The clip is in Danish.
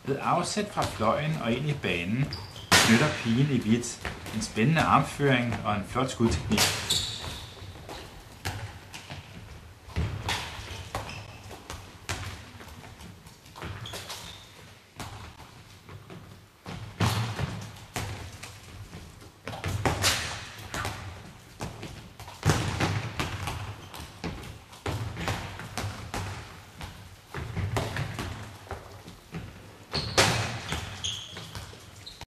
Ved afsæt fra fløjen og ind i banen knytter pigen i hvidt en spændende armføring og en flot skudteknik.